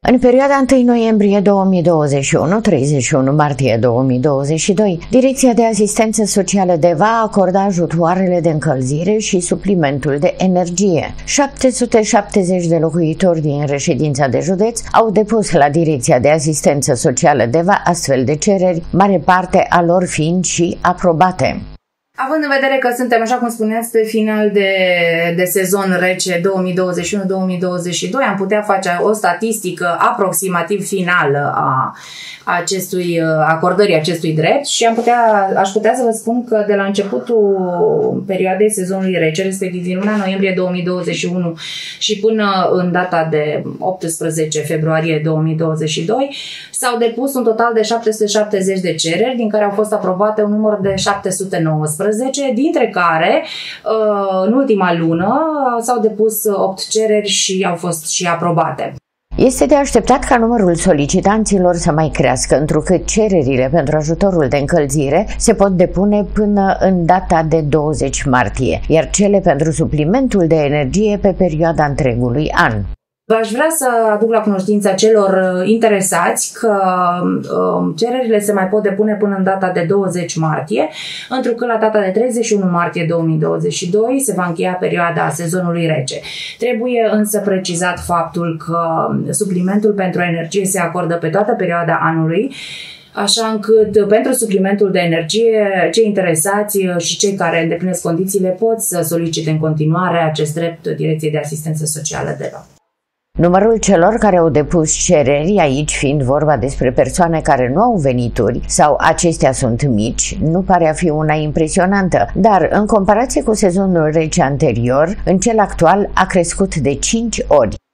În perioada 1 noiembrie 2021-31 martie 2022, Direcția de Asistență Socială DEVA acorda ajutoarele de încălzire și suplimentul de energie. 770 de locuitori din reședința de județ au depus la Direcția de Asistență Socială DEVA astfel de cereri, mare parte a lor fiind și aprobate. Având în vedere că suntem, așa cum spuneați, pe final de sezon rece 2021-2022, am putea face o statistică aproximativ finală a acordării acestui drept și aș putea să vă spun că de la începutul perioadei sezonului rece, respectiv din luna noiembrie 2021 și până în data de 18 februarie 2022, s-au depus un total de 770 de cereri, din care au fost aprobate un număr de 719, dintre care în ultima lună s-au depus 8 cereri și au fost și aprobate. Este de așteptat ca numărul solicitanților să mai crească, întrucât cererile pentru ajutorul de încălzire se pot depune până în data de 20 martie, iar cele pentru suplimentul de energie pe perioada întregului an. Aș vrea să aduc la cunoștința celor interesați că cererile se mai pot depune până în data de 20 martie, întrucât la data de 31 martie 2022 se va încheia perioada sezonului rece. Trebuie însă precizat faptul că suplimentul pentru energie se acordă pe toată perioada anului, așa încât pentru suplimentul de energie, cei interesați și cei care îndeplinesc condițiile pot să solicite în continuare acest drept Direcției de Asistență Socială DEVA. Numărul celor care au depus cereri, aici fiind vorba despre persoane care nu au venituri sau acestea sunt mici, nu pare a fi una impresionantă, dar în comparație cu sezonul rece anterior, în cel actual a crescut de 5 ori.